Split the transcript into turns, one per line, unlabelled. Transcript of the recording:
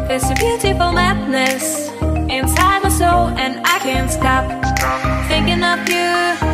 It's a beautiful madness inside my soul, and I can't stop thinking of you.